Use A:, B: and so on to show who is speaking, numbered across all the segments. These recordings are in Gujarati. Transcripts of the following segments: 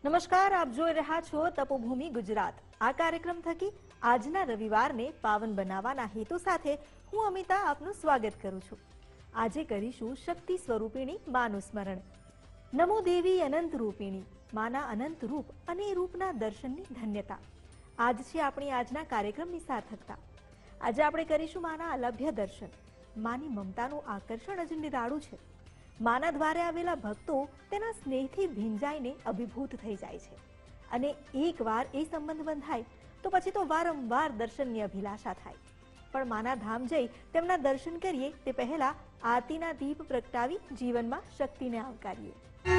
A: નમસ્કાર, આપ જોઈ રહ્યા છો તપોભૂમિ ગુજરાત। આ કાર્યક્રમ થકી આજના રવિવારને પાવન બનાવવાના હેતુ સાથે હું અમિતા આપનું સ્વાગત કરું છું। આજે કરીશું શક્તિ સ્વરૂપિણી માનું સ્મરણ। નમો દેવી અનંત રૂપિણી, માના અનંત રૂપ અને રૂપના દર્શનની ધન્યતા। આજ છે આપણી આજના કાર્યક્રમની સાર્થકતા। આજે આપણે કરીશું માના અલભ્ય દર્શન। માની મમતાનું આકર્ષણ જ નિરાળું છે। માના દ્વારે આવેલા ભક્તો તેના સ્નેહથી ભીંજાઈને અભિભૂત થઈ જાય છે અને એકવાર એ સંબંધ બંધાય તો પછી તો વારંવાર દર્શનની અભિલાષા થાય। પણ માના ધામ જઈ તેમના દર્શન કરીએ તે પહેલા આરતીના દીપ પ્રગટાવી જીવનમાં શક્તિને આવકારીએ।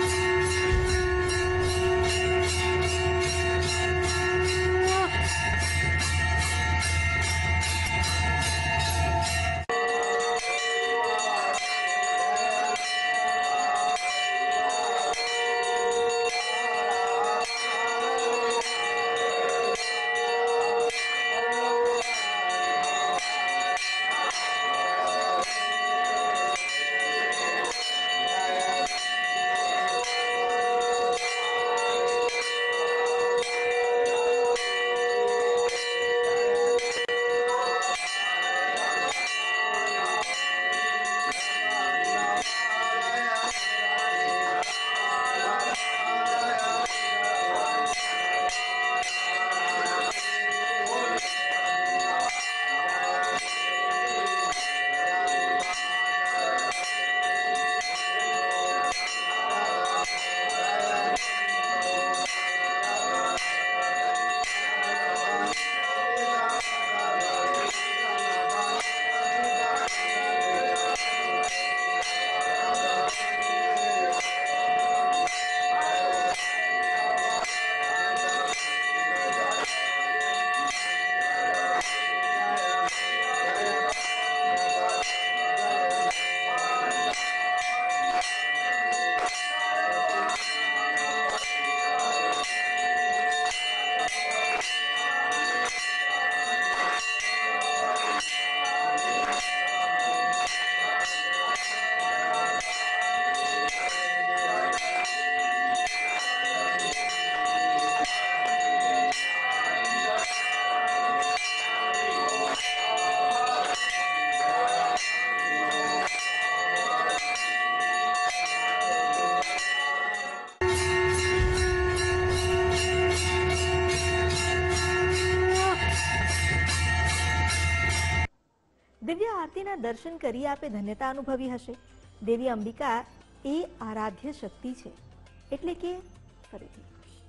A: દિવ્ય આરતીના દર્શન કરી આપે ધન્યતા અનુભવી હશે। દેવી અંબિકા એ આરાધ્ય શક્તિ છે, એટલે કે ફરીથી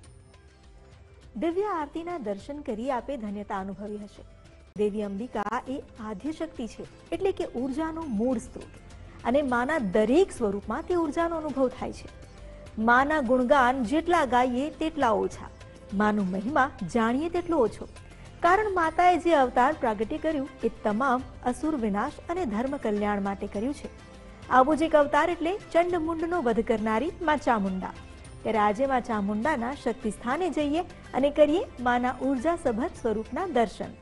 A: દિવ્ય આરતીના દર્શન કરી આપે ધન્યતા અનુભવી હશે। દેવી અંબિકા એ આદ્ય શક્તિ છે, એટલે કે ઉર્જાનો મૂળ સ્ત્રોત અને માના દરેક સ્વરૂપમાં તે ઉર્જાનો અનુભવ થાય છે। માના ગુણગાન જેટલા ગાઈએ તેટલા ઓછા, માનો મહિમા જાણીએ તેટલો ઓછો। કારણ માતાએ જે અવતાર પ્રાગટ્ય કર્યું એ તમામ અસુર વિનાશ અને ધર્મ કલ્યાણ માટે કર્યું છે। આવો જ એક અવતાર એટલે ચંડમુંડનો વધ કરનારી માં ચામુંડા। ત્યારે આજે માં ચામુંડાના શક્તિ સ્થાને જઈએ અને કરીએ માના ઉર્જા સભર સ્વરૂપના દર્શન।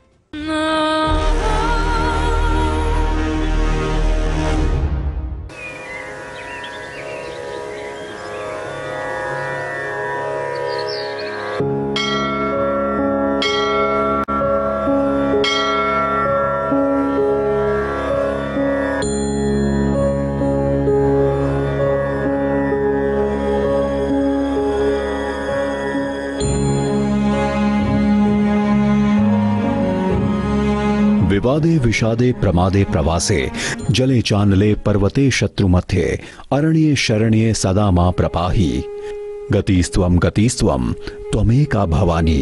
B: विवादे विषादे प्रमादे प्रवासे जले चानले पर्वते शत्रु मध्य अरण्ये शरण्ये सदा मां प्रपाहि गतिस्त्वं त्वमेका भवानी।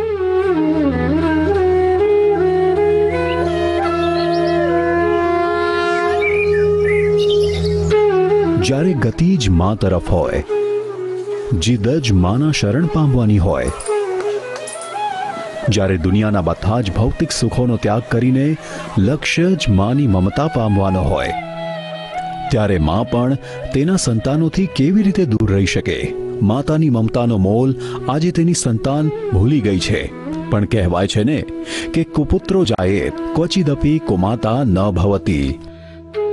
B: જ્યારે ગતિ જ માં તરફ હોય, જીદ જ માના શરણ પામવાની હોય, જ્યારે દુનિયાના બધા જ ભૌતિક સુખોનો ત્યાગ કરીને લક્ષ્ય જ માની મમતા પામવાનો હોય, ત્યારે માં પણ તેના સંતાનોથી કેવી રીતે દૂર રહી શકે? માતાની મમતાનો મોલ આજે તેની સંતાન ભૂલી ગઈ છે। પણ કહેવાય છે ને કે કુપુત્રો જાયે ક્વચિદપી કુમાતા ન ભવતી।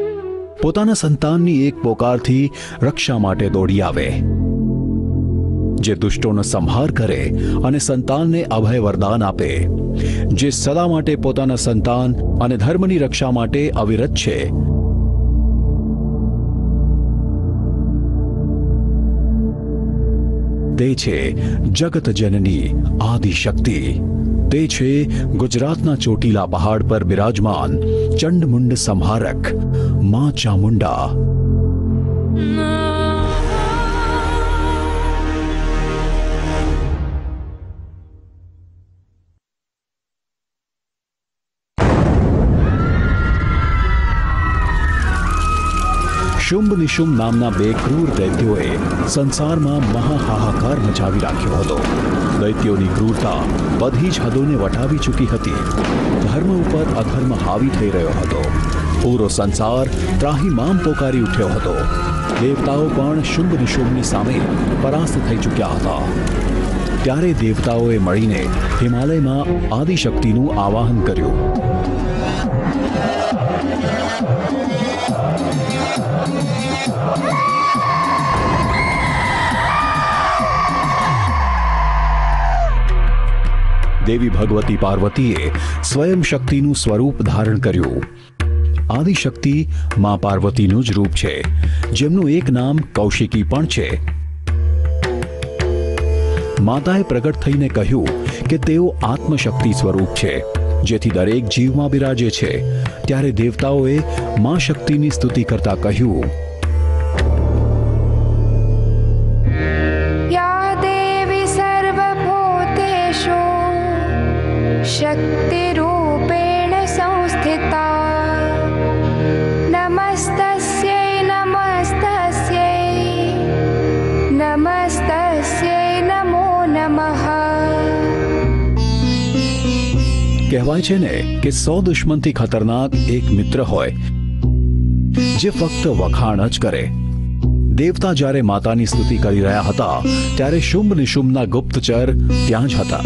B: પોતાના સંતાનની એક પોકારથી રક્ષા માટે દોડી આવે। જે દુષ્ટોનો સંહાર કરે અને સંતાનને અભય વરદાન આપે, જે સદા માટે પોતાના સંતાન અને ધર્મની રક્ષા માટે અવિરત છે. તે છે જગત જનની આદિશક્તિ. તે છે ગુજરાતના ચોટીલા પહાડ પર બિરાજમાન ચંડમુંડ સંહારક માં ચામુંડા. શુંભ નિશુંભ નામના બે ક્રૂર દૈત્યોએ સંસારમાં મહાહાહાકાર મચાવી રાખ્યો હતો. દૈત્યોની ક્રૂરતા બધી જ હદોને વટાવી ચૂકી હતી. ધર્મ ઉપર અધર્મ હાવી થઈ રહ્યો હતો. પૂરો સંસાર ત્રાહિમામ પોકારી ઉઠ્યો હતો. દેવતાઓ પણ શુંભ નિશુંભની સામે પરાસ્ત થઈ ચૂક્યા હતા. ત્યારે દેવતાઓએ મળીને હિમાલયમાં આદિશક્તિનું આવાહન કર્યું. દેવી ભગવતી પાર્વતીએ સ્વયં શક્તિનું સ્વરૂપ ધારણ કર્યું. આદિશક્તિ માં પાર્વતીનું જ રૂપ છે, જેમનું એક નામ કૌશિકી પણ છે. માતાએ પ્રગટ થઈને કહ્યું કે તેઓ આત્મશક્તિ સ્વરૂપ છે, જેથી દરેક જીવમાં બિરાજે છે. ત્યારે દેવતાઓએ માં શક્તિની સ્તુતિ કરતા કહ્યું,
C: शक्तिरूपेण संस्थिता नमस्तस्यै नमस्तस्यै नमस्तस्यै नमो नमः.
B: કહેવાય છે ને કે 100 દુશ્મનથી ખતરનાક એક મિત્ર હોય જે ફક્ત વખાણ જ કરે. દેવતા જ્યારે માતાની સ્તુતિ કરી રહ્યા હતા ત્યારે શુંભ નિશુંભના ગુપ્તચર ત્યાં જ હતા.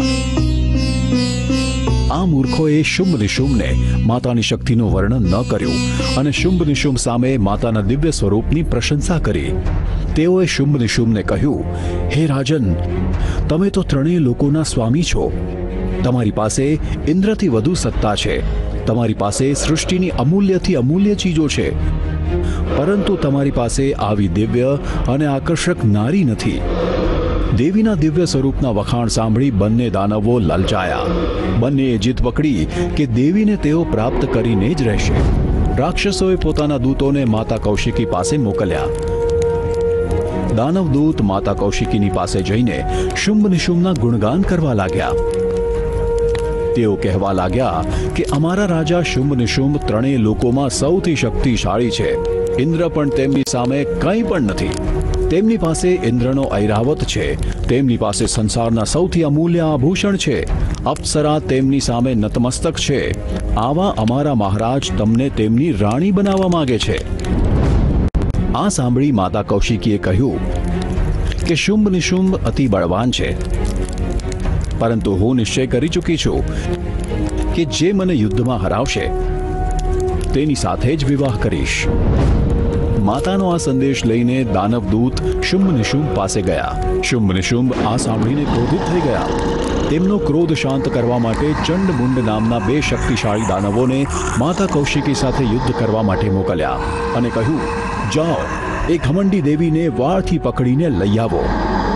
B: આ મૂર્ખોએ શુંભ નિશુંભને માતાની શક્તિનું વર્ણન ન કર્યું અને શુંભ નિશુંભ સામે માતાના દિવ્ય સ્વરૂપની પ્રશંસા કરી. તેઓએ શુંભ નિશુંભને કહ્યું, હે રાજન, તમે તો ત્રણેય લોકોના સ્વામી છો. તમારી પાસે ઇન્દ્રથી વધુ સત્તા છે. તમારી પાસે સૃષ્ટિની અમૂલ્યથી અમૂલ્ય ચીજો છે, પરંતુ તમારી પાસે આવી દિવ્ય અને આકર્ષક નારી નથી. દેવીના દિવ્ય સ્વરૂપના વખાણ સાંભળી બંને દાનવો લલચાયા. બંનેએ જીદ પકડી કે દેવીને તેઓ પ્રાપ્ત કરીને જ રહેશે. રાક્ષસોએ પોતાના દૂતોને માતા કૌશિકી પાસે મોકલ્યા. દાનવદૂત માતા કૌશિકીની પાસે જઈને શુંભ નિશુંભના ગુણગાન કરવા લાગ્યા. તેઓ કહેવા લાગ્યા કે અમારા રાજા શુંભ નિશુંભ ત્રણેય લોકોમાં સૌથી શક્તિશાળી છે. ઇન્દ્ર પણ તેમની સામે કંઈ પણ નથી. તેમની પાસે ઇન્દ્રનો ઐરાવત છે. તેમની પાસે સંસારના સૌથી અમૂલ્ય આભૂષણ છે. અપ્સરા તેમની સામે નતમસ્તક છે. આવા અમારા મહારાજ તમને તેમની રાણી બનાવવા માંગે છે. આ સાંભળી માતા કૌશિકીએ કહ્યું કે શુંભ નિશુંભ અતિ બળવાન છે, પરંતુ હું નિશ્ચય કરી ચૂકી છું કે જે મને યુદ્ધમાં હરાવશે તેની સાથે જ વિવાહ કરીશ. માતાનો આ સંદેશ લઈને દાનવદૂત શુંભ નિશુંભ પાસે ગયા. શુંભ નિશુંભ આ સાંભળીને ક્રોધિત થઈ ગયા. તેમનો ક્રોધ શાંત કરવા માટે ચંડમુંડ નામના બે શક્તિશાળી દાનવોને માતા કૌશિકી સાથે યુદ્ધ કરવા માટે મોકલ્યા અને કહ્યું, જાઓ, એ ઘમંડી દેવીને વાળથી પકડીને લઈ આવો.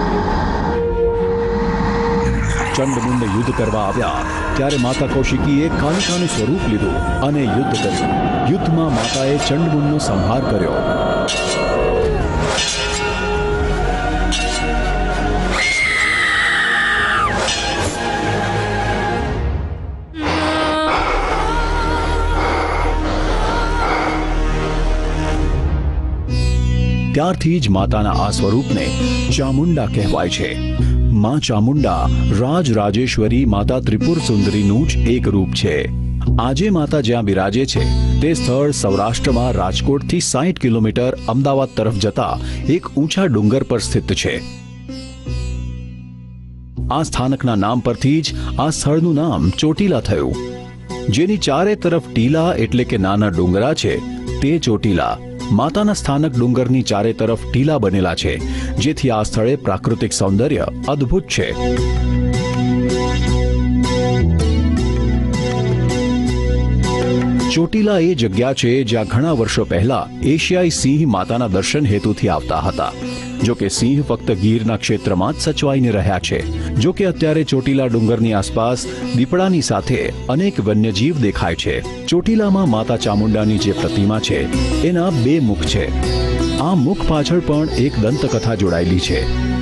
B: ચંડમુંડ યુદ્ધ કરવા આવ્યા ત્યારે માતા કૌશિકીએ કાલિકાનું સ્વરૂપ લીધું અને યુદ્ધ કર્યું. યુદ્ધમાં માતાએ ચંડમુંડનો સંહાર કર્યો. ત્યારથી જ માતાના આ સ્વરૂપને ચામુંડા કહેવાય છે. માં ચામુંડા રાજરાજેશ્વરી માતા ત્રિપુર સુંદરીનું જ એક રૂપ છે. આજે માતા જ્યાં બિરાજે છે તે સ્થળ સૌરાષ્ટ્રમાં રાજકોટથી 60 કિલોમીટર અમદાવાદ તરફ જતા એક ઊંચા ડુંગર પર સ્થિત છે. આ સ્થાનકના નામ પરથી જ આ સ્થળનું નામ ચોટીલા થયું. જેની ચારે તરફ ટીલા એટલે કે નાના ડુંગરા છે તે ચોટીલા. માતાના સ્થાનક ડુંગરની ચારે તરફ ટીલા બનેલા છે, જેથી આ સ્થળે પ્રાકૃતિક સૌંદર્ય અદ્ભુત છે. ચોટીલા એ જગ્યા છે જ્યાં ઘણા વર્ષો પહેલા એશિયાઈ સિંહ માતાના દર્શન હેતુથી આવતા હતા. જો કે સિંહ ફક્ત ગીરના ક્ષેત્રમાં જ સચવાઈને રહ્યા છે. જો કે અત્યારે ચોટીલા ડુંગરની આસપાસ દીપડાની સાથે અનેક વન્યજીવ દેખાય છે. ચોટીલામાં માતા ચામુંડાની જે પ્રતિમા છે એના 2 મુખ છે. આ મુખ પાછળ પણ એક દંતકથા જોડાયેલી છે.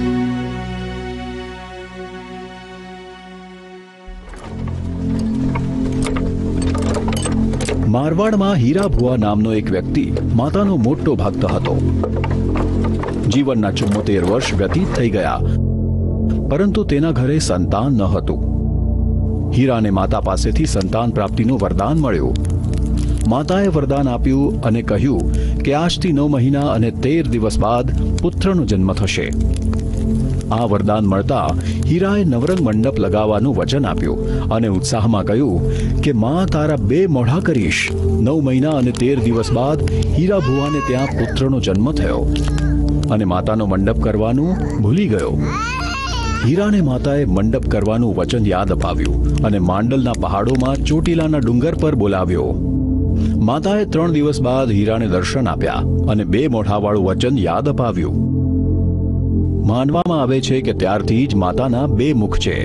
B: મારવાડમાં હીરા ભુવા નામનો એક વ્યક્તિ માતાનો મોટો ભક્ત હતો. જીવનના 74 વર્ષ વ્યતીત થઈ ગયા, પરંતુ તેના ઘરે સંતાન ન હતું. હીરાને માતા પાસેથી સંતાન પ્રાપ્તિનું વરદાન મળ્યું. માતાએ વરદાન આપ્યું અને કહ્યું કે આજથી 9 મહિના અને 13 દિવસ બાદ પુત્રનો જન્મ થશે. આ વરદાન મળતા હીરાએ નવરંગ મંડપ લગાવવાનું વચન આપ્યું અને ઉત્સાહમાં કહ્યું કે માં તારા 2 મોઢા કરીશ. 9 મહિના અને 13 દિવસ બાદ હીરા ભુવાને ત્યાં પુત્રનો જન્મ થયો અને માતાનો મંડપ કરવાનું ભૂલી ગયો. હીરાને માતાએ મંડપ કરવાનું વચન યાદ અપાવ્યું અને માંડલના પહાડોમાં ચોટીલાના ડુંગર પર બોલાવ્યો. માતાએ 3 દિવસ બાદ હીરાને દર્શન આપ્યા અને 2 મોઢાવાળું વચન યાદ અપાવ્યું. માનવામાં આવે છે કે ત્યારથી જ માતાના 2 મુખ છે.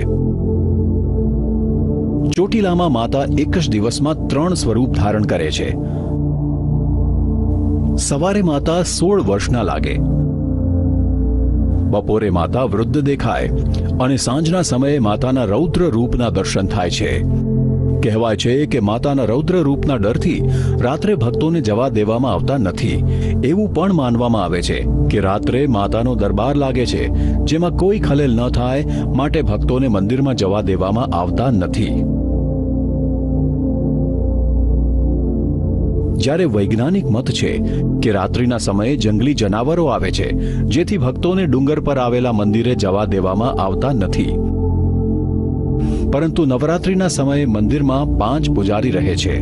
B: ચોટીલામાં માતા એક જ દિવસમાં 3 સ્વરૂપ ધારણ કરે છે. સવારે માતા 16 વર્ષના લાગે, બપોરે માતા વૃદ્ધ દેખાય અને સાંજના સમયે માતાના રૌદ્ર રૂપના દર્શન થાય છે. કહેવાય છે કે માતાના રૌદ્ર રૂપના ડરથી રાત્રે ભક્તોને જવા દેવામાં આવતા નથી. એવું પણ માનવામાં આવે છે કે રાત્રે માતાનો દરબાર લાગે છે, જેમાં કોઈ ખલેલ ન થાય માટે ભક્તોને મંદિરમાં જવા દેવામાં આવતા નથી. જ્યારે વૈજ્ઞાનિક મત છે કે રાત્રિના સમયે જંગલી જનાવરો આવે છે, જેથી ભક્તોને ડુંગર પર આવેલા મંદિરે જવા દેવામાં આવતા નથી. પરંતુ નવરાત્રિના સમયે મંદિરમાં 5 પૂજારી રહે છે.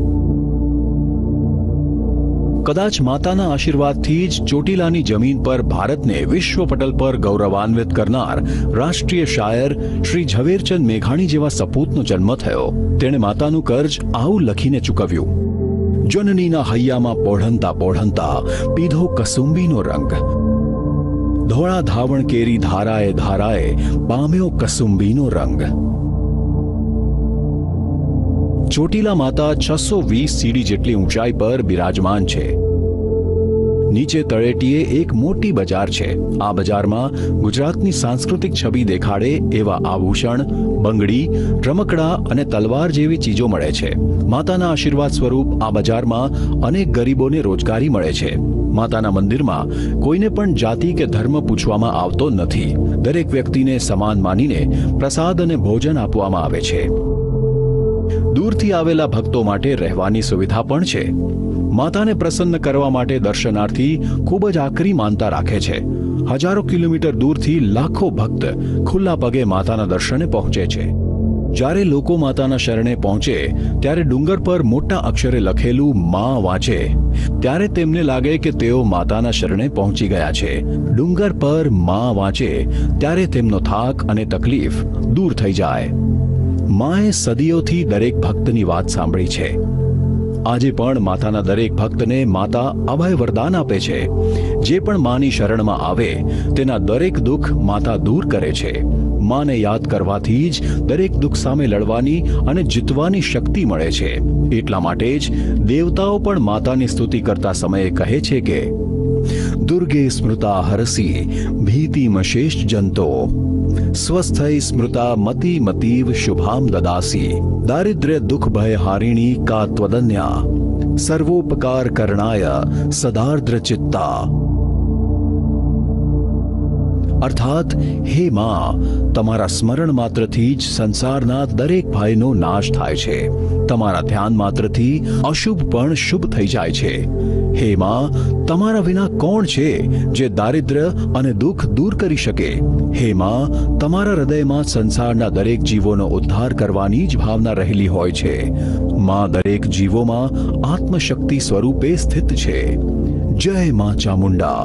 B: કદાચ માતાના આશીર્વાદથી જ ચોટીલાની જમીન પર ભારતને વિશ્વ પટલ પર ગૌરવાન્વિત કરનાર રાષ્ટ્રીય શાયર શ્રી ઝવેરચંદ મેઘાણી જેવા સપૂતનો જન્મ થયો. તેણે માતાનું કર્જ આવું લખીને ચૂકવ્યું: જનનીના હૈયામાં પોઢંતા પોઢંતા પીધો કસુંબીનો રંગ, ધોળા ધાવણ કેરી ધારાએ ધારાએ પામ્યો કસુંબીનો રંગ. ચોટીલા માતા 620 સીડી જેટલી ઊંચાઈ પર બિરાજમાન છે. નીચે તળેટીએ એક મોટી બજાર છે. આ બજારમાં ગુજરાતની સાંસ્કૃતિક છબી દેખાડે એવા આભૂષણ, બંગડી, રમકડા અને તલવાર જેવી ચીજો મળે છે. માતાના આશીર્વાદ સ્વરૂપ આ બજારમાં અનેક ગરીબોને રોજગારી મળે છે. માતાના મંદિરમાં કોઈને પણ જાતિ કે ધર્મ પૂછવામાં આવતો નથી. દરેક વ્યક્તિને સમાન માનીને પ્રસાદ અને ભોજન આપવામાં આવે છે. દૂરથી આવેલા ભક્તો માટે રહેવાની સુવિધા પણ છે. માતાને પ્રસન્ન કરવા માટે દર્શનાર્થી ખૂબ જ આકરી માનતા રાખે છે. હજારો કિલોમીટર દૂરથી લાખો ભક્ત ખુલ્લા પગે માતાના દર્શને પહોંચે છે. જ્યારે લોકો માતાના શરણે પહોંચે ત્યારે ડુંગર પર મોટા અક્ષરે લખેલું માં વાંચે ત્યારે તેમને લાગે કે તેઓ માતાના શરણે પહોંચી ગયા છે. ડુંગર પર માં વાંચે ત્યારે તેમનો થાક અને તકલીફ દૂર થઈ જાય. માએ સદીઓથી દરેક ભક્તની વાત સાંભળી છે. આજે પણ માતાના દરેક ભક્તને માતા અભય વરદાન આપે છે. જે પણ માની શરણમાં આવે તેના દરેક દુઃખ માતા દૂર કરે છે. માને યાદ કરવાથી જ દરેક દુઃખ સામે લડવાની અને જીતવાની શક્તિ મળે છે. એટલા માટે જ દેવતાઓ પણ માતાની સ્તુતિ કરતા સમયે કહે છે કે દુર્ગે સ્મૃતા હરસી ભીતિમશેષ જંતો, સ્વસ્થૈ સ્મૃતા મતિ મતીવ શુભામ દદાસી, દારિદ્ર્ય દુઃખ ભય હારિણી કા ત્વદન્યા, સર્વોપકાર કરણાય સદાર્દ્ર ચિત્તા. અર્થાત હે માં, તમારા સ્મરણ માત્રથી જ સંસારના દરેક ભયનો નાશ થાય છે. તમારા ધ્યાન માત્રથી અશુભ પણ શુભ થઈ જાય છે. હે માં, તમારા વિના કોણ છે જે દારિદ્ર્ય અને દુઃખ દૂર કરી શકે? હે માં, તમારા હૃદયમાં સંસારના દરેક જીવોનો ઉદ્ધાર કરવાની જ ભાવના રહેલી હોય છે. માં દરેક જીવોમાં આત્મશક્તિ સ્વરૂપે સ્થિત છે. જય માં ચામુંડા.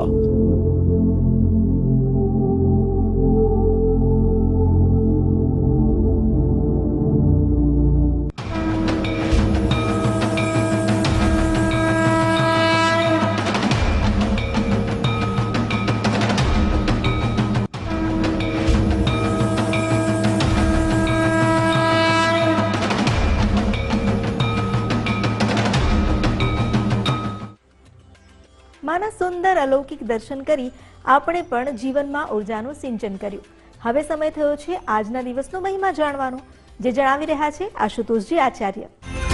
A: માના સુંદર અલૌકિક દર્શન કરી આપણે પણ જીવનમાં ઉર્જાનું સિંચન કર્યું. હવે સમય થયો છે આજના દિવસનો મહિમા જાણવાનો, જે જણાવી રહ્યા છે આશુતોષજી આચાર્ય.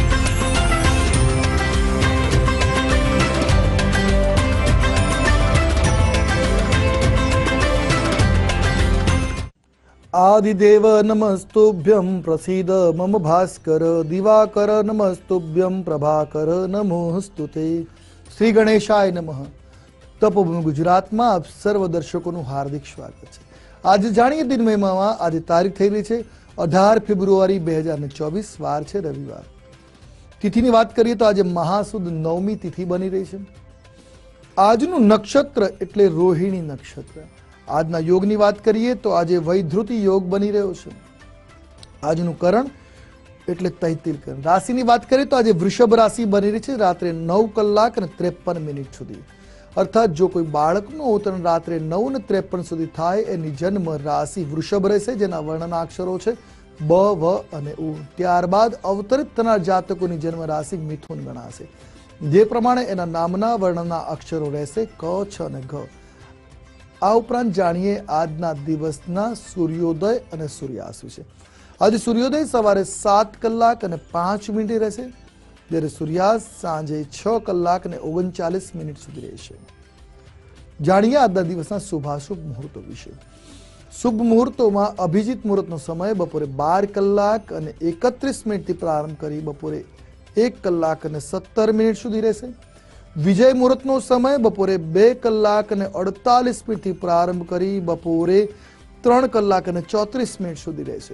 D: આદિદેવ નમસ્તુભ્યમ પ્રસીદ મમ ભાસ્કર દિવાકર નમસ્તુભ્યમ પ્રભાકર નમોસ્તુતે. શ્રી ગણેશાય નમઃ. તપોભૂમિ ગુજરાતમાં આપ સર્વ દર્શકોનું હાર્દિક સ્વાગત છે. આજે જાણીએ દિન મહિમામાં. આજે તારીખ થઈ રહી છે 18 ફેબ્રુઆરી 2024, વાર છે રવિવાર. તિથિની વાત કરીએ તો આજે મહાસુદ નવમી તિથિ બની રહી છે. આજનું નક્ષત્ર એટલે રોહિણી નક્ષત્ર. આજના યોગની વાત કરીએ તો આજે વૈધૃતિ યોગ બની રહ્યો છે. આજનું કરણ એટલે તૈતિલ કરણ. રાશિની વાત કરીએ તો આજે વૃષભ રાશિ બની રહી છે રાત્રે 9 કલાક અને 53 મિનિટ સુધી. અર્થાત જો કોઈ બાળકનું અવતરણ રાત્રે 9:53 સુધી થાય એની જન્મ રાશિ વૃષભ રહેશે, જેના વર્ણના અક્ષરો છે બ, વ અને ઉ. ત્યારબાદ અવતરિત થનાર જાતકોની જન્મ રાશિ મિથુન ગણાશે, જે પ્રમાણે એના નામના વર્ણના અક્ષરો રહેશે ક, છ અને ઘ. આ ઉપરાંત જાણીએ આજના દિવસના સૂર્યોદય અને સૂર્યાસ્ત વિશે. આજે સૂર્યોદય સવારે 7 કલાક અને 5 મિનિટે રહેશે, જ્યારે સૂર્યાસ્ત સાંજે 6 કલાક અને 39 મિનિટ સુધી રહેશે. જાણીએ આજના દિવસના શુભાશુભ મુહૂર્તો વિશે. શુભ મુહૂર્તોમાં અભિજીત મુહૂર્તનો સમય બપોરે 12 કલાક અને 31 મિનિટથી પ્રારંભ કરી બપોરે 1 કલાક અને 17 મિનિટ સુધી રહેશે. વિજય મુહૂર્તનો સમય બપોરે 2 કલાક અને 48 મિનિટથી પ્રારંભ કરી બપોરે 3 કલાક અને 34 મિનિટ સુધી રહેશે.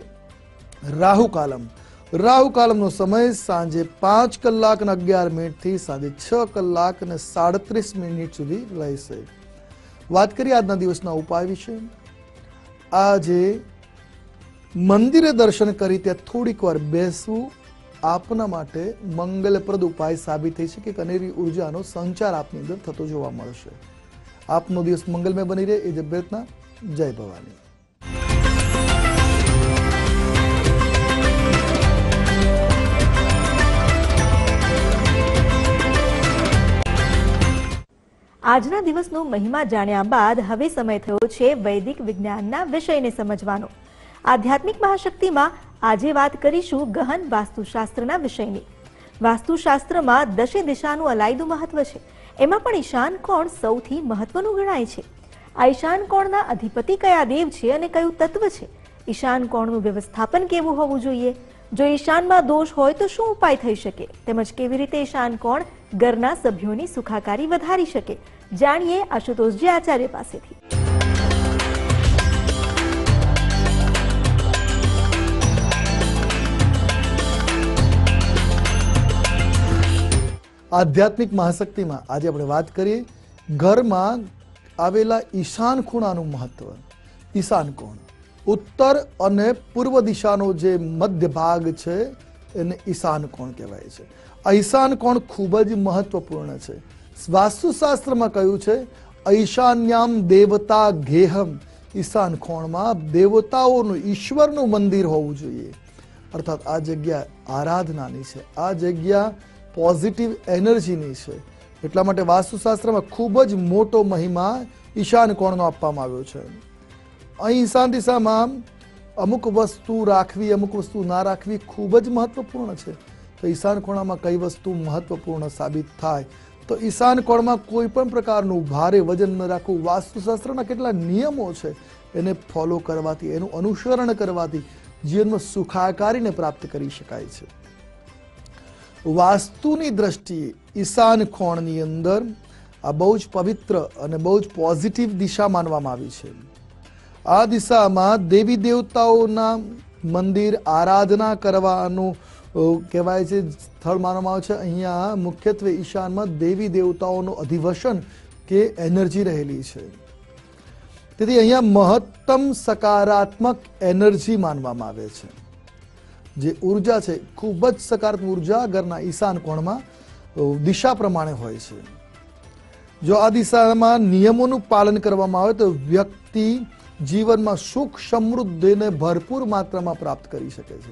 D: રાહુ કાલમનો સમય સાંજે 5 કલાક અને 11 મિનિટથી સાંજે 6 કલાક અને 37 મિનિટ સુધી રહેશે. વાત કરીએ આજના દિવસના ઉપાય વિશે. આજે મંદિરે દર્શન કરી ત્યાં થોડીક વાર બેસવું આપના માટે મંગલપ્રદ ઉપાય સાબિત થઈ શકે. અનેરી ઉર્જાનો સંચાર આપની અંદર થતો જોવા મળશે. આપનો દિવસ મંગલમય બની રહે એ જ પ્રાર્થના. જય ભવાની.
A: આજના દિવસનો મહિમા જાણ્યા બાદ હવે સમય થયો છે વૈદિક વિજ્ઞાનના વિષયને સમજવાનો. આધ્યાત્મિક મહાશક્તિમાં આજે વાત કરીશું ગહન વાસ્તુશાસ્ત્રના વિષયની. વાસ્તુશાસ્ત્રમાં દશે દિશાનું અલાયદું મહત્વ છે. એમાં પણ ઈશાન કોણ સૌથી મહત્વનું ગણાય છે. આ ઈશાન કોણના અધિપતિ કયા દેવ છે અને કયું તત્વ છે? ઈશાન કોણનું વ્યવસ્થાપન કેવું હોવું જોઈએ? જો ઈશાનમાં દોષ હોય તો શું ઉપાય થઈ શકે? તેમજ કેવી રીતે ઈશાન કોણ ઘરના સભ્યોની સુખાકારી વધારી શકે? જાણીએ આશુતોષજી આચાર્ય પાસેથી.
D: આધ્યાત્મિક મહાશક્તિમાં આજે આપણે વાત કરીએ ઘરમાં આવેલા ઈશાન ખૂણાનું મહત્વ. ઈશાન કોણ ઉત્તર અને પૂર્વ દિશાનો જે મધ્ય ભાગ છે એને ઈશાન કોણ કહેવાય છે. આ ઈશાન કોણ ખૂબ જ મહત્વપૂર્ણ છે. વાસ્તુશાસ્ત્રમાં કહ્યું છે ઈશાન્યામ દેવતા ગેહમ. ઈશાન કોણમાં દેવતાઓનું, ઈશ્વરનું મંદિર હોવું જોઈએ. અર્થાત આ જગ્યા આરાધનાની છે, આ જગ્યા પોઝિટિવ એનર્જીની છે. એટલા માટે વાસ્તુશાસ્ત્રમાં ખૂબ જ મોટો મહિમા ઈશાન કોણનો આપવામાં આવ્યો છે. અહીં ઈશાન દિશામાં અમુક વસ્તુ રાખવી, અમુક વસ્તુ ના રાખવી ખૂબ જ મહત્વપૂર્ણ છે. તો ઈશાન કોણમાં કઈ વસ્તુ મહત્વપૂર્ણ સાબિત થાય તો ઈશાન કોણમાં કોઈ પણ પ્રકારનું ભારે વજન ન રાખવું. વાસ્તુશાસ્ત્રના કેટલા નિયમો છે એને ફોલો કરવાથી, એનું અનુસરણ કરવાથી જીવનમાં સુખાકારીને પ્રાપ્ત કરી શકાય છે. વાસ્તુની દ્રષ્ટિએ ઈશાન કોણની અંદર આ બહુ જ પવિત્ર અને બહુ જ પોઝિટિવ દિશા માનવામાં આવી છે. આ દિશામાં દેવી દેવતાઓના મંદિર, આરાધના કરવાનું કહેવાય છે સ્થળ માનવામાં આવે છે. અહીંયા મુખ્યત્વે ઈશાનમાં દેવી દેવતાઓનું અધિવસન કે એનર્જી રહેલી છે. તેથી અહીંયા મહત્તમ સકારાત્મક એનર્જી માનવામાં આવે છે. જે ઉર્જા છે ખૂબ જ સકારાત્મક ઉર્જા ઘરના ઈશાન કોણમાં દિશા પ્રમાણે હોય છે. જો આ દિશામાં નિયમોનું પાલન કરવામાં આવે તો વ્યક્તિ જીવનમાં સુખ સમૃદ્ધિને ભરપૂર માત્રામાં પ્રાપ્ત કરી શકે છે.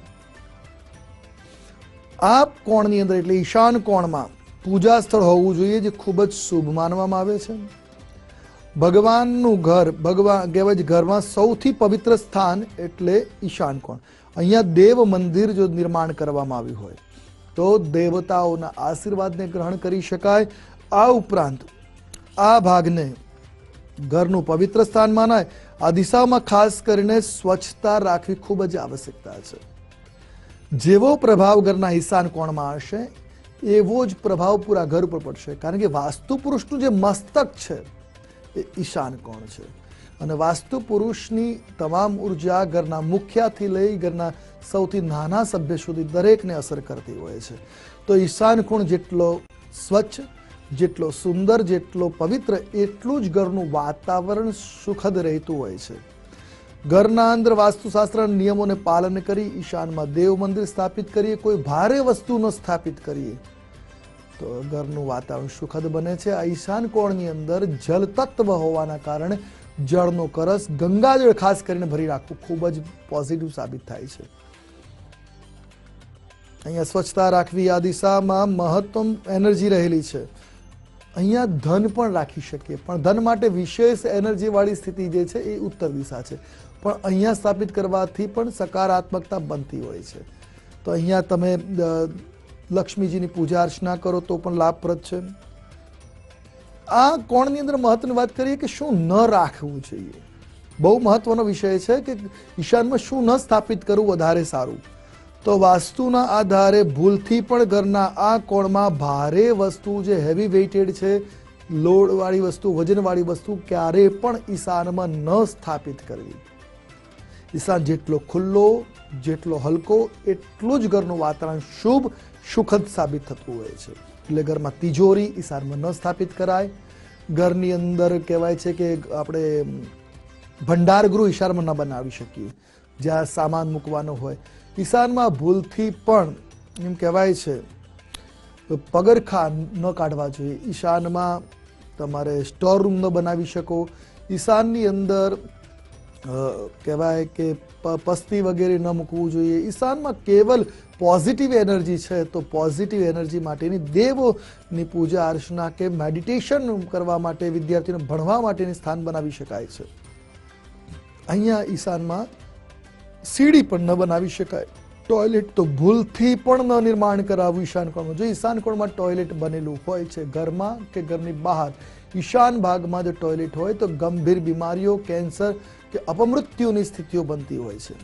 D: આ કોણની અંદર એટલે ઈશાન કોણમાં પૂજા સ્થળ હોવું જોઈએ, જે ખૂબ જ શુભ માનવામાં આવે છે. ભગવાનનું ઘર, ભગવાન કહેવાય છે ઘરમાં સૌથી પવિત્ર સ્થાન એટલે ઈશાન કોણ. અહીંયા દેવ મંદિર જો નિર્માણ કરવામાં આવ્યું હોય તો દેવતાઓના આશીર્વાદને ગ્રહણ કરી શકાય. આ ઉપરાંત આ ભાગને ઘરનું પવિત્ર સ્થાન માનાય. આ દિશામાં ખાસ કરીને સ્વચ્છતા રાખવી ખૂબ જ આવશ્યકતા છે. જેવો પ્રભાવ ઘરના ઈશાન કોણમાં હશે એવો જ પ્રભાવ પૂરા ઘર ઉપર પડશે, કારણ કે વાસ્તુ પુરુષનું જે મસ્તક છે એ ઈશાન કોણ છે અને વાસ્તુ પુરુષની તમામ ઉર્જા ઘરના મુખ્યથી લઈ ઘરના સૌથી નાના સભ્ય સુધી દરેકને અસર કરતી હોય છે. તો ઈશાન કોણ જેટલો સ્વચ્છ, જેટલો સુંદર, જેટલો પવિત્ર, એટલું જ ઘરનું વાતાવરણ સુખદ રહેતું હોય છે. ઘરના અંદર વાસ્તુશાસ્ત્રના નિયમોને પાલન કરી ઈશાનમાં દેવ મંદિર સ્થાપિત કરીએ, કોઈ ભારે વસ્તુ ન સ્થાપિત કરીએ તો ઘરનું વાતાવરણ સુખદ બને છે. આ ઈશાન કોણની અંદર જલ તત્વ હોવાના કારણે જળનો કળશ, ગંગાજળ ખાસ કરીને ભરી રાખવું ખૂબ જ પોઝિટિવ સાબિત થાય છે. અહીંયા સ્વચ્છતા રાખવી. આ દિશામાં મહત્તમ એનર્જી રહેલી છે. અહીંયા ધન પણ રાખી શકીએ, પણ ધન માટે વિશેષ એનર્જી વાળી સ્થિતિ જે છે એ ઉત્તર દિશા છે, પણ અહીંયા સ્થાપિત કરવાથી પણ સકારાત્મકતા બનતી હોય છે. તો અહીંયા તમે લક્ષ્મીજીની પૂજા અર્ચના કરો તો પણ લાભપ્રદ છે. આ કોણની અંદર મહત્વની વાત કરીએ કે શું ન રાખવું જોઈએ. બહુ મહત્વનો વિષય છે કે ઈશાનમાં શું ન સ્થાપિત કરવું વધારે સારું. તો વાસ્તુના આધારે ભૂલથી પણ ઘરના આ કોણમાં ભારે વસ્તુ, જે હેવી વેઇટેડ છે, લોડવાળી વસ્તુ, વજનવાળી વસ્તુ ક્યારેય પણ ઈશાનમાં ન સ્થાપિત કરવી. ઈશાન જેટલો ખુલ્લો, જેટલો હલકો, એટલું જ ઘરનું વાતાવરણ શુભ, સુખદ સાબિત થતું હોય છે. એટલે ઘરમાં તિજોરી ઈશાનમાં ન સ્થાપિત કરાય. ઘરની અંદર કહેવાય છે કે આપણે ભંડાર ગૃહ ઈશાનમાં ન બનાવી શકીએ, જ્યાં સામાન મૂકવાનો હોય. ઈશાનમાં ભૂલથી પણ એમ કહેવાય છે પગરખા ન કાઢવા જોઈએ. ઈશાનમાં તમારે સ્ટોર રૂમ ન બનાવી શકો. ઈશાનની અંદર કહેવાય કે પસ્તી વગેરે ન મૂકવું જોઈએ. ઈશાનમાં કેવલ પોઝિટિવ એનર્જી છે, તો પોઝિટિવ એનર્જી માટેની દેવોની પૂજા અર્ચના કે મેડિટેશન કરવા માટે, વિદ્યાર્થીઓને ભણવા માટેની સ્થાન બનાવી શકાય છે. અહીંયા ઈશાનમાં સીડી પણ ન બનાવી શકાય. ટોયલેટ તો ભૂલથી પણ ન નિર્માણ કરાવવું ઈશાન કોણમાં. જો ઈશાન કોણમાં ટોયલેટ બનેલું હોય છે ઘરમાં કે ઘરની બહાર, ઈશાન ભાગમાં જો ટોયલેટ હોય તો ગંભીર બીમારીઓ, કેન્સર કે અપમૃત્યુની સ્થિતિઓ બનતી હોય છે.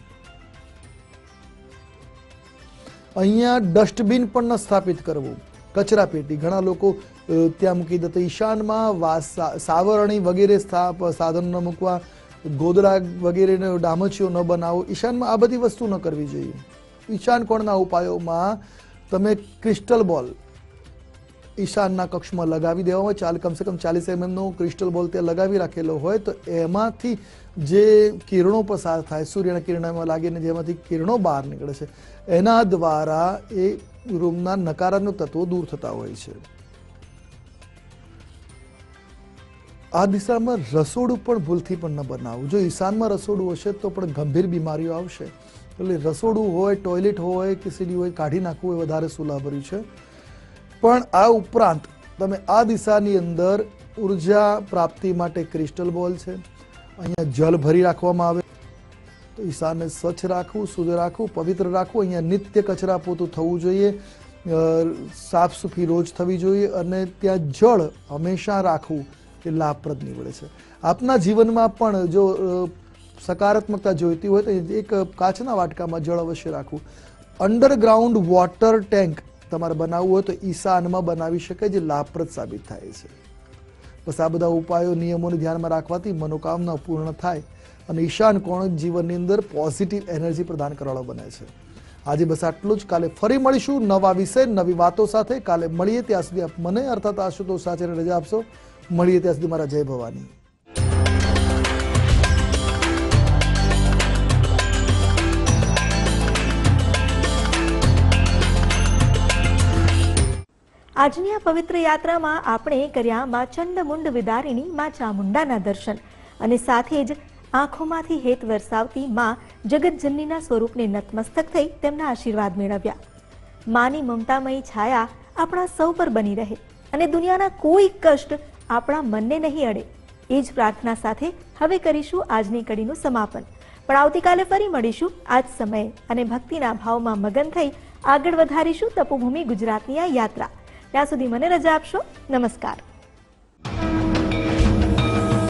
D: અહીંયા ડસ્ટબિન પણ ન સ્થાપિત કરવું. કચરા પેટી ઘણા લોકો ત્યાં મૂકી દે. તો ઈશાનમાં સાવરણી વગેરે સાધન ન મૂકવા, ગોદડા વગેરેને ડામચીઓ ન બનાવો. ઈશાનમાં આ બધી વસ્તુ ન કરવી જોઈએ. ઈશાન કોણના ઉપાયોમાં તમે ક્રિસ્ટલ બોલ ઈશાનના કક્ષમાં લગાવી દેવા હોય, કમસે કમ 40 mm નો ક્રિસ્ટલ બોલ ત્યાં લગાવી રાખેલો હોય તો એમાંથી જે કિરણો પસાર થાય, સૂર્યના કિરણોમાં લાગીને જેમાંથી કિરણો બહાર નીકળે છે, એના દ્વારા એ રૂમના નકારાત્મક તત્વો દૂર થતા હોય છે. આ દિશામાં રસોડું પણ ભૂલથી પણ ન બનાવવું. જો ઈશાનમાં રસોડું હશે તો પણ ગંભીર બીમારીઓ આવશે. એટલે રસોડું હોય, ટોયલેટ હોય કે સીડી હોય, કાઢી નાખવું એ વધારે સુલાભર્યું છે. પણ આ ઉપરાંત તમે આ દિશાની અંદર ઉર્જા પ્રાપ્તિ માટે ક્રિસ્ટલ બોલ છે. અહીંયા જલ ભરી રાખવામાં આવે તો ઈશાનને સ્વચ્છ રાખવું, શુદ્ધ રાખવું, પવિત્ર રાખવું. અહીંયા નિત્ય કચરા પોતું થવું જોઈએ, સાફ સફાઈ રોજ થવી જોઈએ અને ત્યાં જળ હંમેશા રાખવું એ લાભપ્રદ નીવડે છે. આપના જીવનમાં પણ જો સકારાત્મકતા જોઈતી હોય તો એક કાચના વાટકામાં જળ અવશ્ય રાખવું. અંડરગ્રાઉન્ડ વોટર ટેન્ક તમારે બનાવવું હોય તો ઈશાનમાં બનાવી શકાય, જે લાભપ્રદ સાબિત થાય છે. બસ આ બધા ઉપાયો, નિયમોને ધ્યાનમાં રાખવાથી મનોકામના પૂર્ણ થાય અને ઈશાન કોણ જીવનની અંદર પોઝિટિવ એનર્જી પ્રદાન કરવાળો બને છે. આજે બસ આટલું જ. કાલે ફરી મળીશું નવા વિષય નવી વાતો સાથે. કાલે મળીએ ત્યાં સુધી આપ મને અર્થાત આશુતોષ સાચેને રજા આપશો. મળીએ ત્યાં સુધી મારા જય ભવાની.
A: આજની આ પવિત્ર યાત્રામાં આપણે કર્યા માં ચંડમુંડ વિદારિણી માં ચામુંડાના દર્શન અને સાથે જ આંખોમાંથી હેત વરસાવતી માં જગતજનનીના સ્વરૂપને નતમસ્તક થઈ તેમના આશીર્વાદ મેળવ્યા. માની મમતામયી છાયા આપણા સૌ પર બની રહે અને દુનિયાના કોઈ કષ્ટ આપણા મનને નહીં અડે. એ જ પ્રાર્થના સાથે હવે કરીશું આજની કડીનું સમાપન. પણ આવતીકાલે ફરી મળીશું આ જ સમયે અને ભક્તિના ભાવમાં મગન થઈ આગળ વધારીશું તપોભૂમિ ગુજરાતની આ યાત્રા. ત્યાં સુધી મને રજા આપશો. નમસ્કાર.